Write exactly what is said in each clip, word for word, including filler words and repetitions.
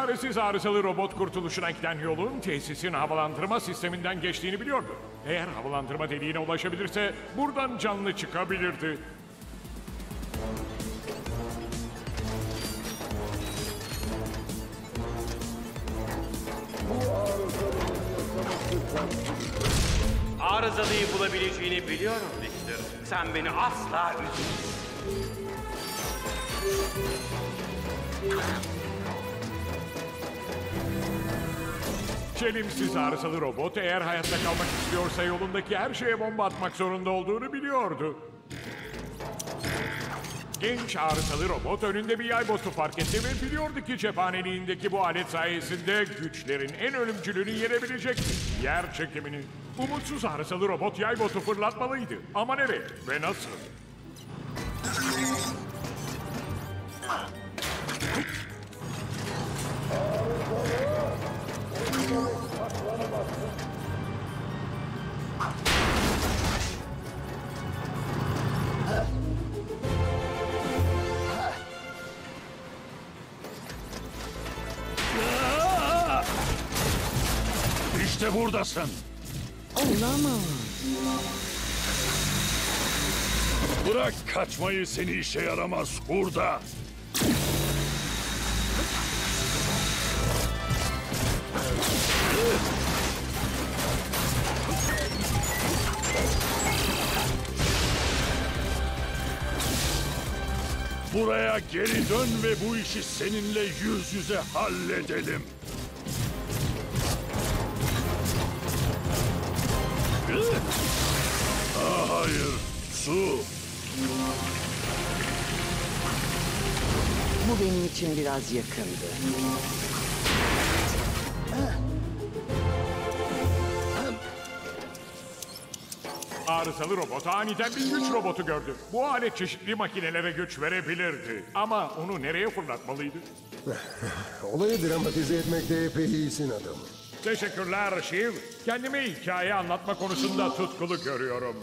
Çaresiz arızalı robot kurtuluşuna giden yolun tesisin havalandırma sisteminden geçtiğini biliyordu. Eğer havalandırma deliğine ulaşabilirse buradan canlı çıkabilirdi. Arızalıyı bulabileceğini biliyorum Victor. Sen beni asla üzülme. Çelimsiz arızalı robot eğer hayatta kalmak istiyorsa yolundaki her şeye bomba atmak zorunda olduğunu biliyordu. Genç arızalı robot önünde bir yay botu fark etti ve biliyordu ki cephaneliğindeki bu alet sayesinde güçlerin en ölümcülünü yenebilecekti. Yer çekimini. Umutsuz arızalı robot yay botu fırlatmalıydı. Ama nereye ve nasıl? İşte buradasın. Olamaz. Bırak kaçmayı, seni işe yaramaz hurda. Buraya geri dön ve bu işi seninle yüz yüze halledelim. Ah, hayır, su. Bu benim için biraz yakındı. Arızalı robot aniden bir güç robotu gördü. Bu alet çeşitli makinelere güç verebilirdi. Ama onu nereye fırlatmalıydı? Olayı dramatize etmekte epey iyisin adam. Teşekkürler Shiv. Kendimi hikaye anlatma konusunda tutkulu görüyorum.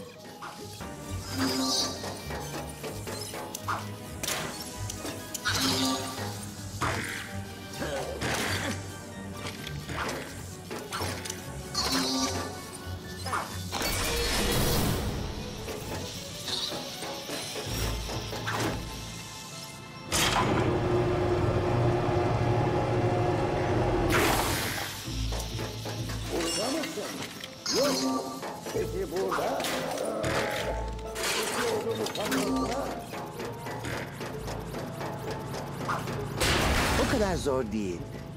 O kadar zor değil.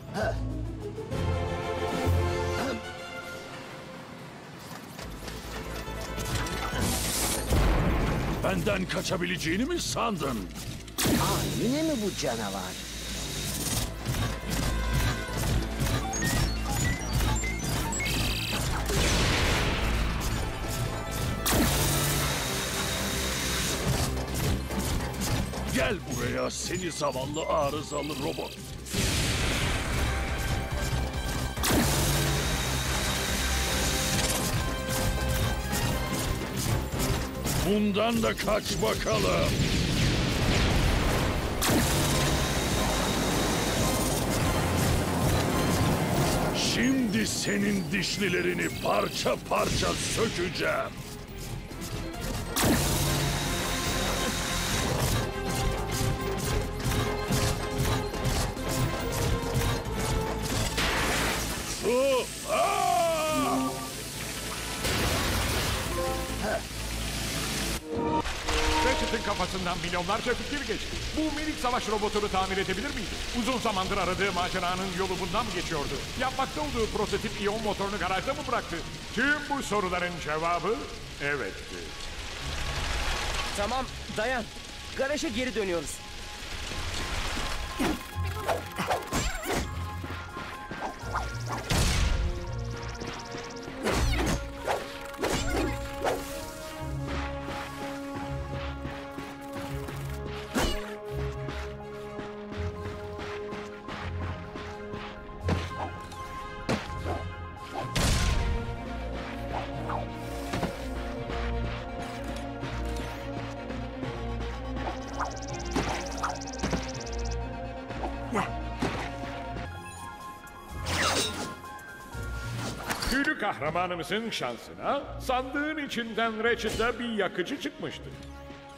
Benden kaçabileceğini mi sandın? Aa, yine mi bu canavar? Gel buraya seni zavallı arızalı robot. Bundan da kaç bakalım. Şimdi senin dişlilerini parça parça sökeceğim. Su! Aa! Ratchet'ın kafasından milyonlarca fikir geçti. Bu minik savaş robotunu tamir edebilir miydi? Uzun zamandır aradığı maceranın yolu bundan mı geçiyordu? Yapmakta olduğu prototip iyon motorunu garajda mı bıraktı? Tüm bu soruların cevabı evetti. Tamam, dayan. Garaja geri dönüyoruz. Tüylü kahramanımızın şansına sandığın içinden Ratchet'a bir yakıcı çıkmıştı.